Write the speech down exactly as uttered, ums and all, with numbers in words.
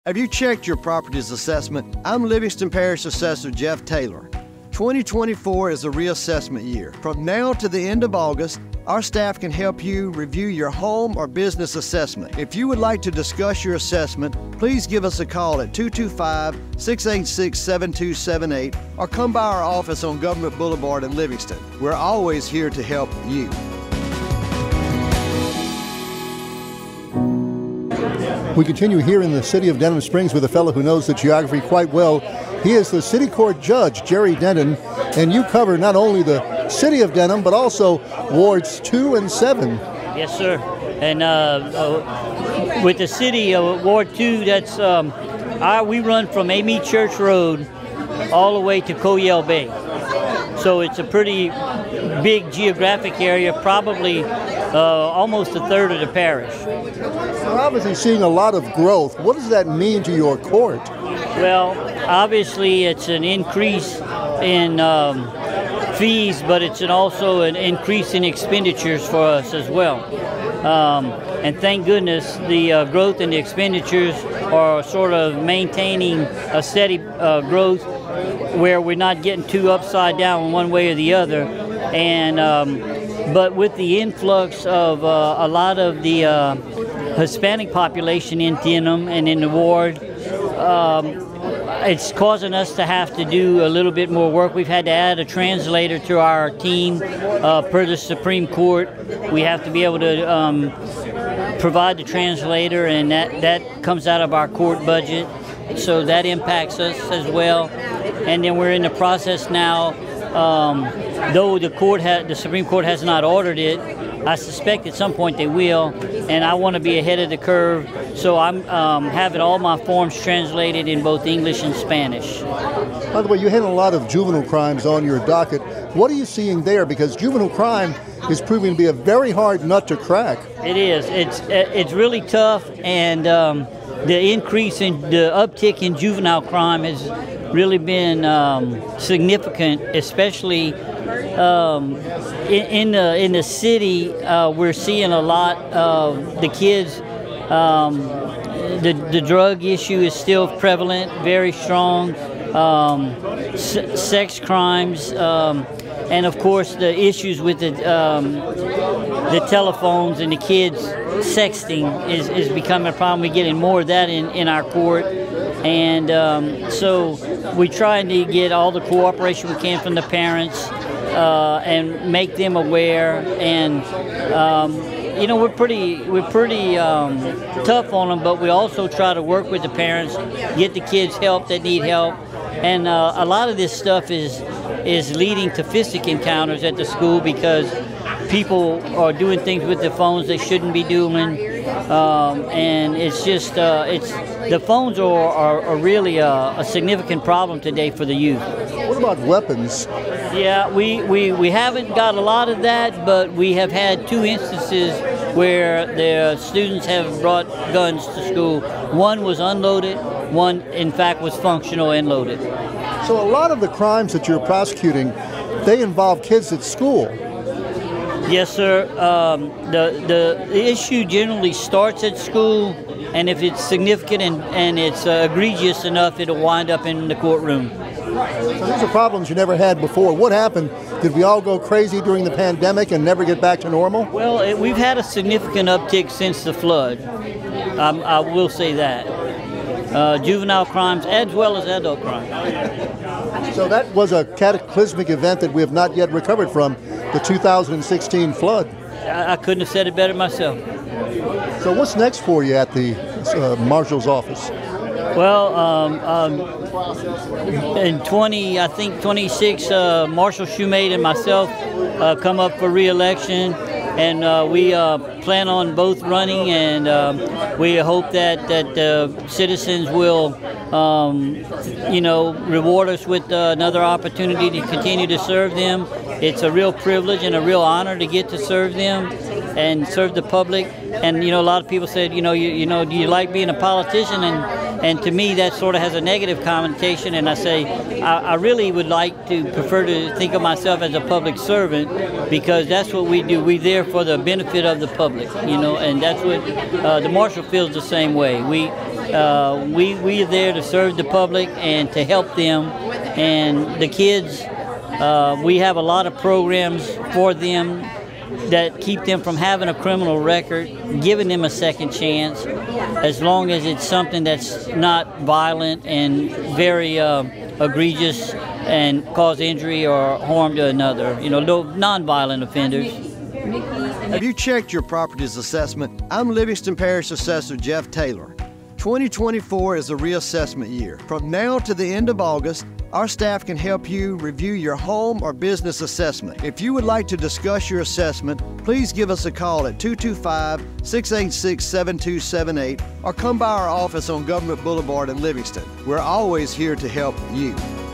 Have you checked your property's assessment? I'm Livingston Parish Assessor Jeff Taylor. twenty twenty-four is a reassessment year. From now to the end of August, our staff can help you review your home or business assessment. If you would like to discuss your assessment, please give us a call at two two five, six eight six, seven two seven eight or come by our office on Government Boulevard in Livingston. We're always here to help you. We continue here in the city of Denham Springs with a fellow who knows the geography quite well. He is the City Court Judge, Jerry Denton, and you cover not only the city of Denham, but also wards two and seven. Yes, sir. And uh, uh, with the city, uh, Ward two, that's um, our, we run from Amy Church Road all the way to Coyell Bay. So it's a pretty big geographic area, probably uh, almost a third of the parish. We're obviously seeing a lot of growth. What does that mean to your court? Well, obviously it's an increase in um, fees, but it's an also an increase in expenditures for us as well. Um, and thank goodness the uh, growth in the expenditures are sort of maintaining a steady uh, growth where we're not getting too upside down one way or the other. And um, but with the influx of uh, a lot of the uh, Hispanic population in Denham and in the ward, um, it's causing us to have to do a little bit more work. We've had to add a translator to our team uh, per the Supreme Court. We have to be able to um, provide the translator, and that, that comes out of our court budget. So that impacts us as well. And then we're in the process now, um, though the court ha the Supreme Court has not ordered it, I suspect at some point they will, and I want to be ahead of the curve, so I'm um, having all my forms translated in both English and Spanish. By the way, you handle a lot of juvenile crimes on your docket. What are you seeing there? Because juvenile crime is proving to be a very hard nut to crack. It is. It's it's really tough, and um, the increase in the uptick in juvenile crime has really been um, significant, especially um, in, in the in the city. Uh, we're seeing a lot of the kids. Um, the the drug issue is still prevalent, very strong. Um, sex crimes, um, and of course the issues with the um, the telephones and the kids sexting is, is becoming a problem. We're getting more of that in, in our court, and um, so we're trying to get all the cooperation we can from the parents uh, and make them aware. And um, you know, we're pretty we're pretty um, tough on them, but we also try to work with the parents, get the kids help that need help. And uh, a lot of this stuff is is leading to fistic encounters at the school because people are doing things with their phones they shouldn't be doing, um, and it's just uh, it's the phones are, are, are really a, a significant problem today for the youth. What about weapons? Yeah, we, we, we haven't got a lot of that, but we have had two instances where the students have brought guns to school. One was unloaded, one in fact was functional and loaded. So a lot of the crimes that you're prosecuting, they involve kids at school. Yes, sir. Um, the, the the issue generally starts at school, and if it's significant and, and it's uh, egregious enough, it'll wind up in the courtroom. So these are problems you never had before. What happened? Did we all go crazy during the pandemic and never get back to normal? Well, it, we've had a significant uptick since the flood. Um, I will say that. Uh, juvenile crimes as well as adult crimes. So that was a cataclysmic event that we have not yet recovered from, the two thousand sixteen flood. I, I couldn't have said it better myself. So what's next for you at the uh, Marshal's office? Well, um, um, in twenty, I think twenty-six, uh, Marshall Shoemate and myself uh, come up for re-election, and uh, we uh, plan on both running, and uh, we hope that that uh, citizens will, um, you know, reward us with uh, another opportunity to continue to serve them. It's a real privilege and a real honor to get to serve them and serve the public. And you know, a lot of people said, you know, you, you know, do you like being a politician? And and to me, that sort of has a negative connotation. And I say, I, I really would like to prefer to think of myself as a public servant, because that's what we do. We're there for the benefit of the public, you know, and that's what uh, the Marshal feels the same way. We uh, we, we are there to serve the public and to help them. And the kids, uh, we have a lot of programs for them that keep them from having a criminal record, giving them a second chance, as long as it's something that's not violent and very uh, egregious and cause injury or harm to another, you know, no non-violent offenders. Have you checked your property's assessment? I'm Livingston Parish Assessor Jeff Taylor. twenty twenty-four is a reassessment year. From now to the end of August, our staff can help you review your home or business assessment. If you would like to discuss your assessment, please give us a call at two two five, six eight six, seven two seven eight or come by our office on Government Boulevard in Livingston. We're always here to help you.